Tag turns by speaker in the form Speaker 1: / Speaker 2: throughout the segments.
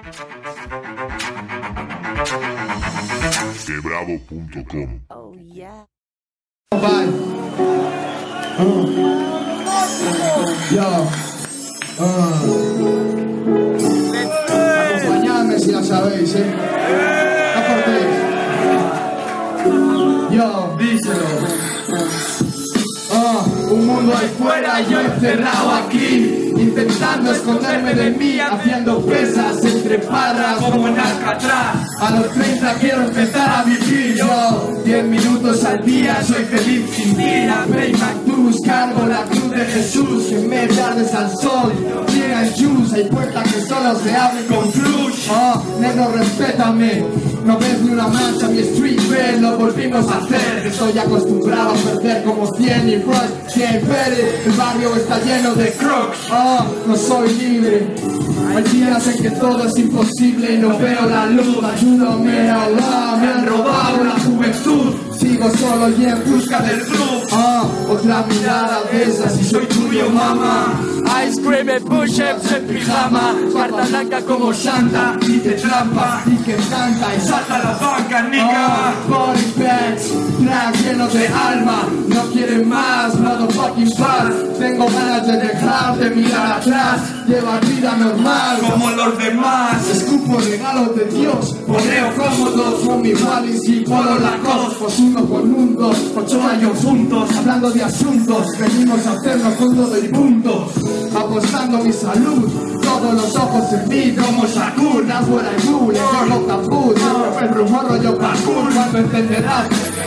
Speaker 1: Quebravo.com.
Speaker 2: Oh yeah.
Speaker 3: Bye. Yo. Acompañadme si la sabéis, no cortéis. Yo, díselo. Un mundo ahí fuera, yo encerrado aquí, intentando esconderme de mí, haciendo pesas entre parras como en Alcatraz. A los 30 quiero empezar a vivir yo, 10 minutos al día, soy feliz sin ti. A Payback Blues, cargo la cruz de Jesús, que me tardes al sol, llega el juice, hay puertas que solo se abren con flush. Negro, respétame, no ves ni una mancha, mi street red lo volvimos a hacer. Estoy acostumbrado a perder como 100 y Rush, 100 Pérez, el barrio está lleno de crocs. No soy libre, hay días en que todo es imposible y no veo la luz. Ayúdame, Allah, me han robado la juventud. Sigo solo y en busca del club. Otra mirada de esas y soy tuyo, mamá. Ice cream and push-ups en pijama, carta blanca como Santa, y te trampa, y que canta y salta la banca, nigga. Body bags, track lleno de alma, no quieren más, motherfucking paz. Tengo ganas de dejar de mirar atrás, llevar vida normal como los demás. Escupo regalos de Dios, poneo cómodo con mi Wallis y Polo Lacoste. Pues uno con un, dos, 8 años juntos, hablando de asuntos, venimos a hacernos con todo el mundo, apostando mi salud, todos los ojos en mí como Shakur. That's what I do, le dejo caput, el rumor rollo parkour. Cuando entenderás,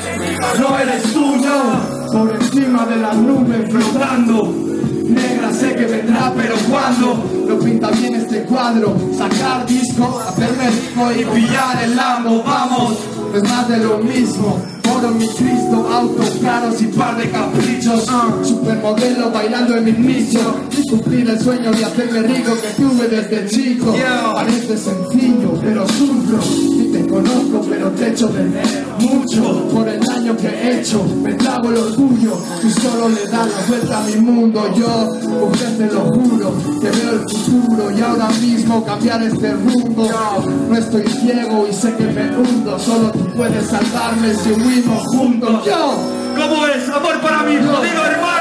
Speaker 3: no eres tú, no, por encima de las nubes flotando. Negra sé que vendrá, pero cuando lo pinta bien este cuadro, sacar disco, hacerme rico y pillar el Lambo, vamos, es más de lo mismo. Oro mi Cristo, autos caros y par de caprichos, supermodelo bailando en mi nicho, y cumplir el sueño de hacerme rico que tuve desde chico. Parece sencillo, pero sufro, y te conozco, pero te echo de menos mucho por el daño que he hecho. Me trago el orgullo, tú solo le das la vuelta a mi mundo. Yo, usted te lo juro, que veo el futuro y ahora mismo cambiar este rumbo. No estoy ciego y sé que me hundo, solo tú puedes salvarme si huimos juntos. Yo,
Speaker 4: ¿cómo es? Amor para mí, lo digo, hermano.